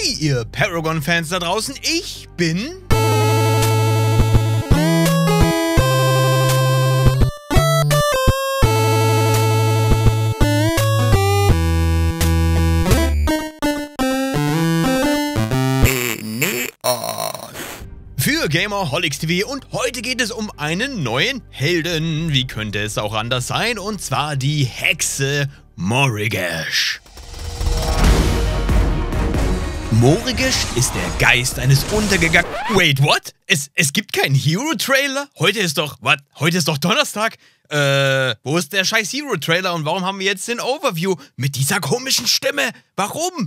Hey, ihr Paragon-Fans da draußen, ich bin... für Gamerholics TV und heute geht es um einen neuen Helden. Wie könnte es auch anders sein? Und zwar die Hexe Morigesh. Morigesh ist der Geist eines untergegangenen... Wait, what? Es gibt keinen Hero-Trailer? Heute ist doch Donnerstag. Wo ist der scheiß Hero-Trailer und warum haben wir jetzt den Overview mit dieser komischen Stimme? Warum?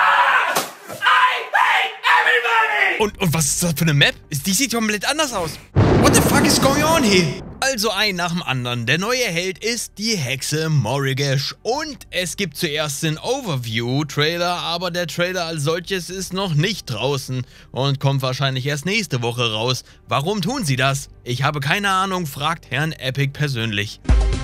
Und was ist das für eine Map? Die sieht komplett anders aus. What the fuck is going on here? Also ein nach dem anderen. Der neue Held ist die Hexe Morigesh. Und es gibt zuerst den Overview-Trailer, aber der Trailer als solches ist noch nicht draußen und kommt wahrscheinlich erst nächste Woche raus. Warum tun sie das? Ich habe keine Ahnung, fragt Herrn Epic persönlich.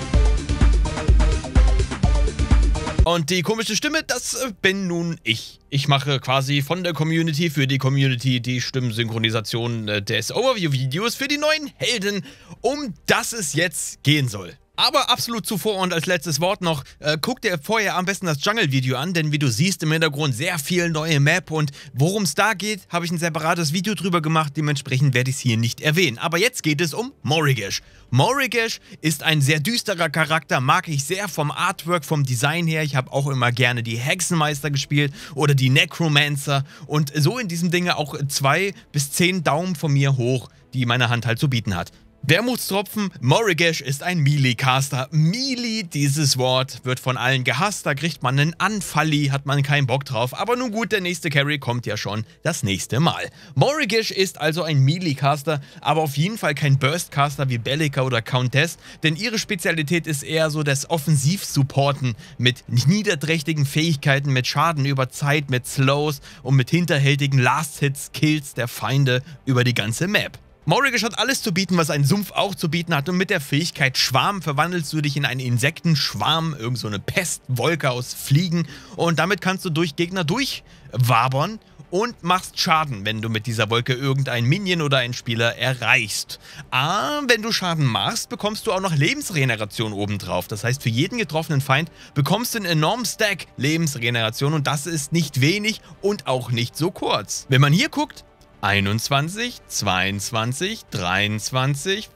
Und die komische Stimme, das bin nun ich. Ich mache quasi von der Community für die Community die Stimmensynchronisation des Overview-Videos für die neuen Helden, um das es jetzt gehen soll. Aber absolut zuvor und als letztes Wort noch, guck dir vorher am besten das Jungle-Video an, denn wie du siehst im Hintergrund sehr viel neue Map und worum es da geht, habe ich ein separates Video drüber gemacht, dementsprechend werde ich es hier nicht erwähnen. Aber jetzt geht es um Morigesh. Morigesh ist ein sehr düsterer Charakter, mag ich sehr vom Artwork, vom Design her. Ich habe auch immer gerne die Hexenmeister gespielt oder die Necromancer und so in diesem Dinge auch 2 bis 10 Daumen von mir hoch, die meine Hand halt zu bieten hat. Wermutstropfen, Morigesh ist ein Melee-Caster. Melee, dieses Wort, wird von allen gehasst, da kriegt man einen Anfalli, hat man keinen Bock drauf. Aber nun gut, der nächste Carry kommt ja schon das nächste Mal. Morigesh ist also ein Melee-Caster, aber auf jeden Fall kein Burst-Caster wie Belica oder Countess, denn ihre Spezialität ist eher so das Offensiv-Supporten mit niederträchtigen Fähigkeiten, mit Schaden über Zeit, mit Slows und mit hinterhältigen Last-Hits-Kills der Feinde über die ganze Map. Morigesh hat alles zu bieten, was ein Sumpf auch zu bieten hat und mit der Fähigkeit Schwarm verwandelst du dich in einen Insektenschwarm, irgend so eine Pestwolke aus Fliegen und damit kannst du durch Gegner durchwabern und machst Schaden, wenn du mit dieser Wolke irgendeinen Minion oder einen Spieler erreichst. Wenn du Schaden machst, bekommst du auch noch Lebensregeneration obendrauf. Das heißt, für jeden getroffenen Feind bekommst du einen enormen Stack Lebensregeneration und das ist nicht wenig und auch nicht so kurz. Wenn man hier guckt, 21, 22, 23,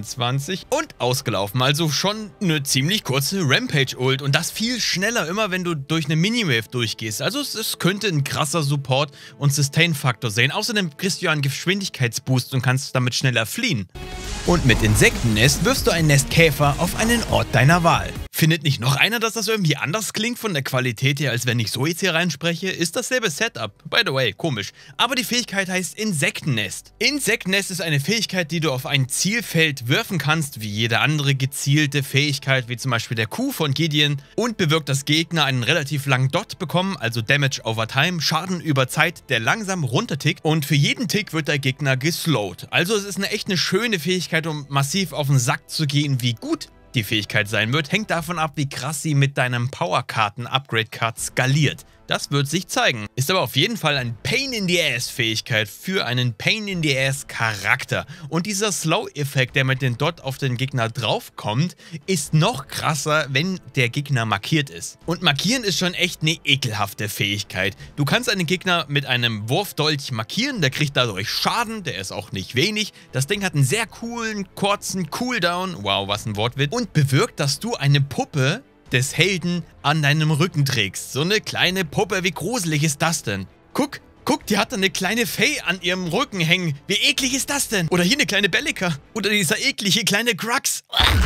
24 und ausgelaufen. Also schon eine ziemlich kurze Rampage-Ult und das viel schneller, immer wenn du durch eine Mini-Wave durchgehst. Also es könnte ein krasser Support- und Sustain-Faktor sein. Außerdem kriegst du ja einen Geschwindigkeitsboost und kannst damit schneller fliehen. Und mit Insektennest wirfst du ein Nest Käfer auf einen Ort deiner Wahl. Findet nicht noch einer, dass das irgendwie anders klingt von der Qualität her, als wenn ich so jetzt hier reinspreche? Ist dasselbe Setup. By the way, komisch. Aber die Fähigkeit heißt Insektennest. Insektennest ist eine Fähigkeit, die du auf ein Zielfeld werfen kannst, wie jede andere gezielte Fähigkeit, wie zum Beispiel der Q von Gideon, und bewirkt, dass Gegner einen relativ langen Dot bekommen, also Damage over Time, Schaden über Zeit, der langsam runtertickt und für jeden Tick wird der Gegner geslowt. Also es ist echt eine schöne Fähigkeit, um massiv auf den Sack zu gehen, wie gut die Fähigkeit sein wird, hängt davon ab, wie krass sie mit deinem Powerkarten-Upgrade-Card skaliert. Das wird sich zeigen. Ist aber auf jeden Fall eine Pain-in-the-Ass-Fähigkeit für einen Pain-in-the-Ass-Charakter. Und dieser Slow-Effekt, der mit dem Dot auf den Gegner draufkommt, ist noch krasser, wenn der Gegner markiert ist. Und markieren ist schon echt eine ekelhafte Fähigkeit. Du kannst einen Gegner mit einem Wurfdolch markieren, der kriegt dadurch Schaden, der ist auch nicht wenig. Das Ding hat einen sehr coolen, kurzen Cooldown, wow, was ein Wortwitz, und bewirkt, dass du eine Puppe des Helden an deinem Rücken trägst. So eine kleine Puppe, wie gruselig ist das denn? Guck, die hat da eine kleine Fee an ihrem Rücken hängen. Wie eklig ist das denn? Oder hier eine kleine Belica. Oder dieser eklige kleine Grux.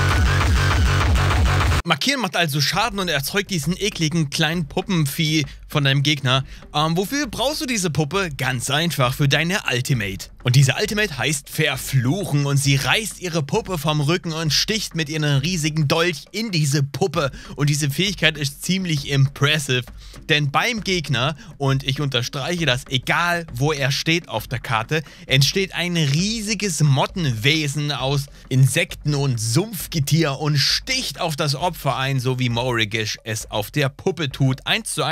Markieren macht also Schaden und erzeugt diesen ekligen kleinen Puppenvieh von deinem Gegner. Wofür brauchst du diese Puppe? Ganz einfach, für deine Ultimate. Und diese Ultimate heißt Verfluchen und sie reißt ihre Puppe vom Rücken und sticht mit ihrem riesigen Dolch in diese Puppe. Und diese Fähigkeit ist ziemlich impressive, denn beim Gegner, und ich unterstreiche das, egal wo er steht auf der Karte, entsteht ein riesiges Mottenwesen aus Insekten und Sumpfgetier und sticht auf das Opfer ein, so wie Morigesh es auf der Puppe tut. 1:1 sogar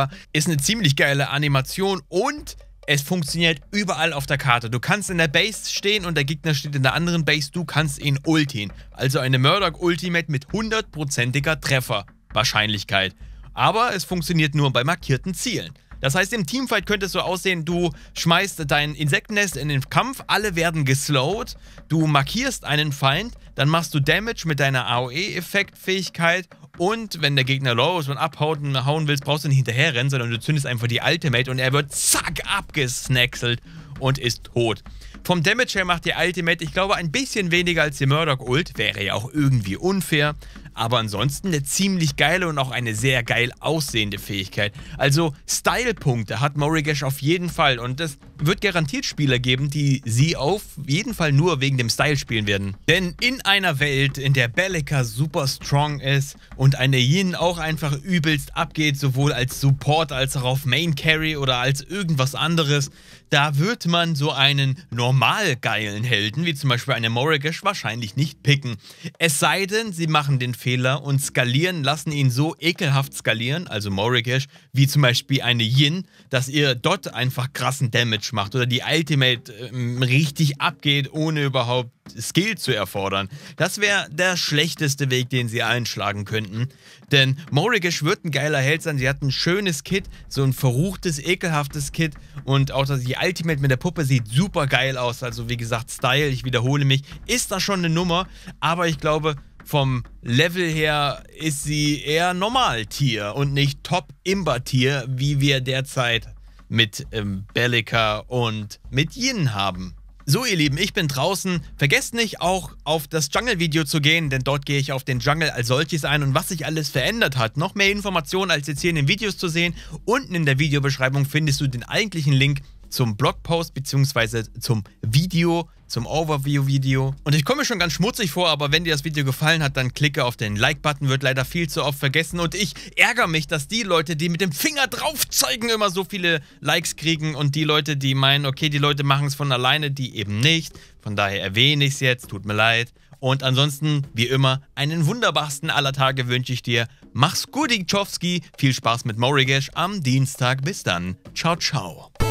Bellica. Ist eine ziemlich geile Animation und es funktioniert überall auf der Karte. Du kannst in der Base stehen und der Gegner steht in der anderen Base. Du kannst ihn ultien. Also eine Murdock Ultimate mit 100%iger Trefferwahrscheinlichkeit. Aber es funktioniert nur bei markierten Zielen. Das heißt, im Teamfight könnte es so aussehen, du schmeißt dein Insektennest in den Kampf, alle werden geslowt, du markierst einen Feind, dann machst du Damage mit deiner AOE-Effektfähigkeit und wenn der Gegner low ist und abhaut und hauen willst, brauchst du nicht hinterher rennen, sondern du zündest einfach die Ultimate und er wird zack abgesnackselt und ist tot. Vom Damage her macht die Ultimate, ich glaube, ein bisschen weniger als die Murdock Ult, wäre ja auch irgendwie unfair, aber ansonsten eine ziemlich geile und auch eine sehr geil aussehende Fähigkeit. Also Style-Punkte hat Morigesh auf jeden Fall und es wird garantiert Spieler geben, die sie auf jeden Fall nur wegen dem Style spielen werden. Denn in einer Welt, in der Bellica super strong ist und eine Yin auch einfach übelst abgeht, sowohl als Support als auch auf Main Carry oder als irgendwas anderes, da wird man so einen normal geilen Helden, wie zum Beispiel eine Morigesh, wahrscheinlich nicht picken. Es sei denn, sie machen den Fehler und skalieren, lassen ihn so ekelhaft skalieren, also Morigesh, wie zum Beispiel eine Yin, dass ihr dort einfach krassen Damage macht oder die Ultimate richtig abgeht, ohne überhaupt Skill zu erfordern. Das wäre der schlechteste Weg, den sie einschlagen könnten. Denn Morigesh wird ein geiler Held sein. Sie hat ein schönes Kit, so ein verruchtes, ekelhaftes Kit. Und auch die Ultimate mit der Puppe sieht super geil aus. Also wie gesagt, Style, ich wiederhole mich, ist da schon eine Nummer. Aber ich glaube, vom Level her ist sie eher Normal-Tier und nicht Top-Imba-Tier, wie wir derzeit mit Bellica und mit Yin haben. So ihr Lieben, ich bin draußen. Vergesst nicht auch auf das Jungle-Video zu gehen, denn dort gehe ich auf den Jungle als solches ein und was sich alles verändert hat. Noch mehr Informationen als jetzt hier in den Videos zu sehen. Unten in der Videobeschreibung findest du den eigentlichen Link zum Blogpost bzw. zum Video, zum Overview-Video. Und ich komme mir schon ganz schmutzig vor, aber wenn dir das Video gefallen hat, dann klicke auf den Like-Button, wird leider viel zu oft vergessen. Und ich ärgere mich, dass die Leute, die mit dem Finger drauf zeigen, immer so viele Likes kriegen und die Leute, die meinen, okay, die Leute machen es von alleine, die eben nicht. Von daher erwähne ich es jetzt, tut mir leid. Und ansonsten, wie immer, einen wunderbarsten aller Tage wünsche ich dir. Mach's gut, Chowski. Viel Spaß mit Morigesh am Dienstag. Bis dann. Ciao, ciao.